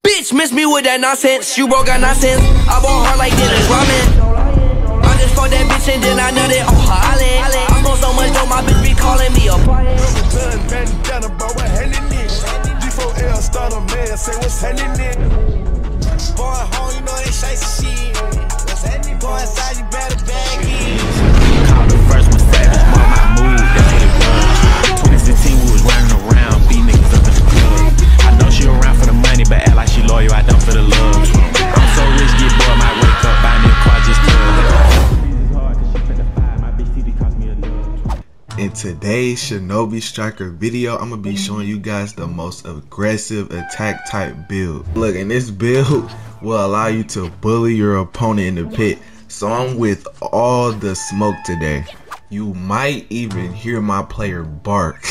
Bitch, miss me with that nonsense. You broke, got nonsense. I bought hard like Dennis Rodman. I just fucked that bitch and then I nutted on her island. I smoke so much dope, my bitch be calling me a D4L start a man, say what's happening? Boy, home, you know they chase shit. What's happening? Go inside, you better bag it. Call the first one savage, mark my mood, that's what it was. 2016, we was running around, beat niggas up in the club. I know she around for the money, but act like she loyal, I don't for the love. I'm so rich, get bored, might wake up, buy me a car just to. In today's Shinobi Striker video, I'm gonna be showing you guys the most aggressive attack type build. Look, and this build will allow you to bully your opponent in the pit. So I'm with all the smoke today. You might even hear my player bark.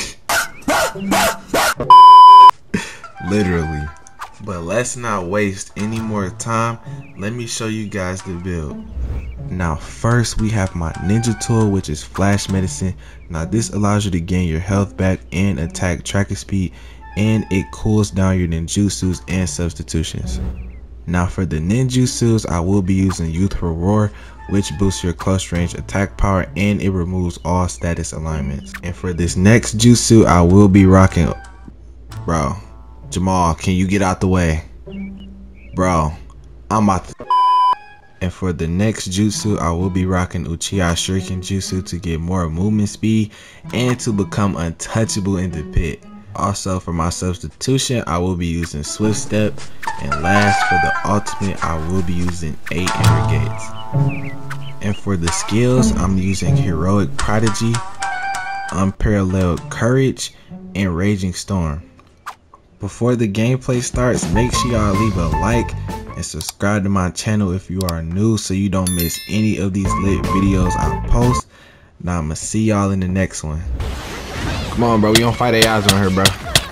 Literally. But let's not waste any more time. Let me show you guys the build. Now first we have my ninja tool, which is flash medicine. Now this allows you to gain your health back and attack tracker speed, and it cools down your ninjutsus and substitutions. Now for the ninjutsus, I will be using youthful roar, which boosts your close range attack power and it removes all status alignments. And for this next jutsu, I will be rocking, bro, Jamal, can you get out the way? Bro, I'm about to. And for the next jutsu, I will be rocking Uchiha Shuriken Jutsu to get more movement speed and to become untouchable in the pit. Also for my substitution, I will be using Swift Step. And last, for the ultimate, I will be using 8 Ember Gates. And for the skills, I'm using Heroic Prodigy, Unparalleled Courage, and Raging Storm. Before the gameplay starts, make sure y'all leave a like and subscribe to my channel if you are new so you don't miss any of these lit videos I post. Now I'ma see y'all in the next one. Come on, bro, we don't fight AIs on here, bro.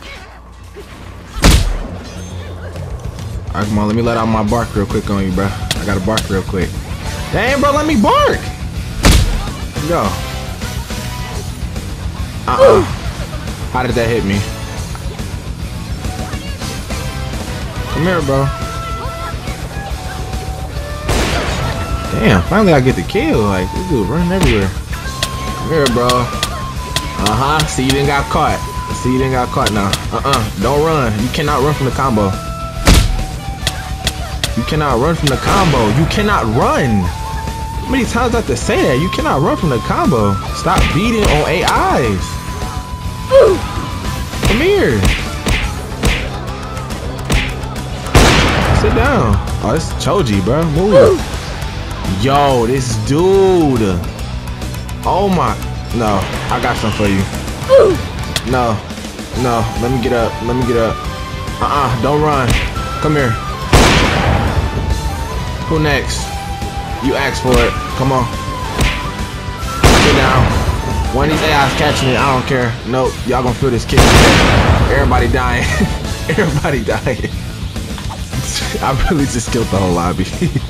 Alright, come on, let me let out my bark real quick on you, bro. I gotta bark real quick. Damn, bro, let me bark. Go. How did that hit me? Come here, bro. Damn, finally I get the kill. Like, this dude running everywhere. Come here, bro. See, you didn't got caught. See, you didn't got caught now. Don't run. You cannot run from the combo. You cannot run from the combo. You cannot run. How many times I have to say that? You cannot run from the combo. Stop beating on AIs. Come here. Sit down. Oh, this is Choji, bro. Move. Yo, this dude. Oh my. No, I got something for you. No, let me get up. Let me get up. Don't run. Come here. Who next? You asked for it. Come on. Sit down. One of these AIs catching it. I don't care. Nope. Y'all gonna feel this kick. Everybody dying. Everybody dying. I really just killed the whole lobby.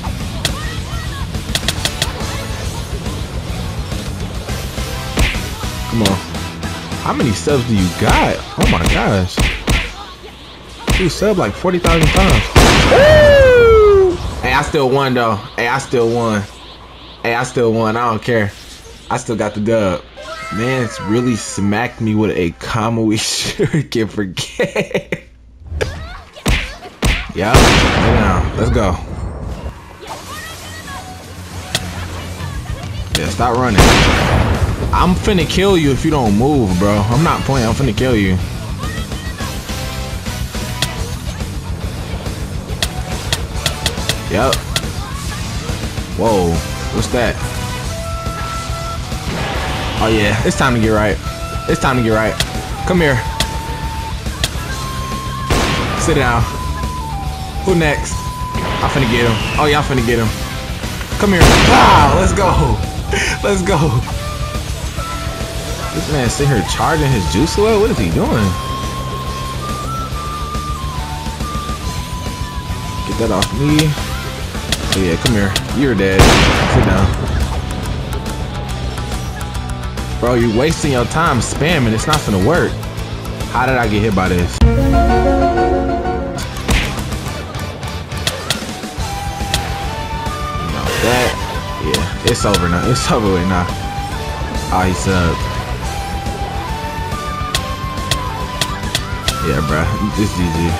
Come on. How many subs do you got? Oh my gosh. You sub like 40,000 times. Woo! Hey, I still won though. Hey, I still won. Hey, I still won. I don't care. I still got the dub. Man, it's really smacked me with a Kamui Shuriken. Forget. Yeah. Let's go. Yeah, stop running. I'm finna kill you if you don't move, bro. I'm not playing. I'm finna kill you. Yep. Whoa. What's that? Oh yeah. It's time to get right. It's time to get right. Come here. Sit down. Who next? I'm finna get him. Oh yeah, I'm finna get him. Come here. Wow. Let's go. Let's go. This man sitting here charging his jutsu up? What is he doing? Get that off me. Oh yeah, come here. You're dead. Sit down. Bro, you're wasting your time spamming. It's not gonna work. How did I get hit by this? it's over now. It's over with now. Oh, he subbed. Yeah, bro. It's GG.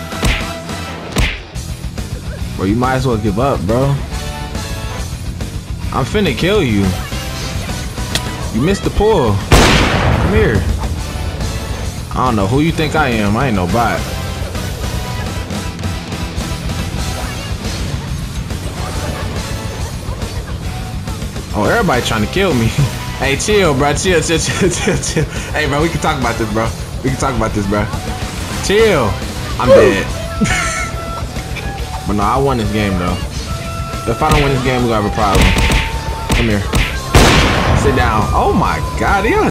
Bro, you might as well give up, bro. I'm finna kill you. You missed the pull. Come here. I don't know who you think I am. I ain't no bot. Oh, everybody trying to kill me. Hey, chill, bro. Chill. Hey, bro, we can talk about this, bro. We can talk about this, bro. Chill. I'm dead. But no, I won this game, though. If I don't win this game, we're gonna have a problem. Come here. Sit down. Oh, my God.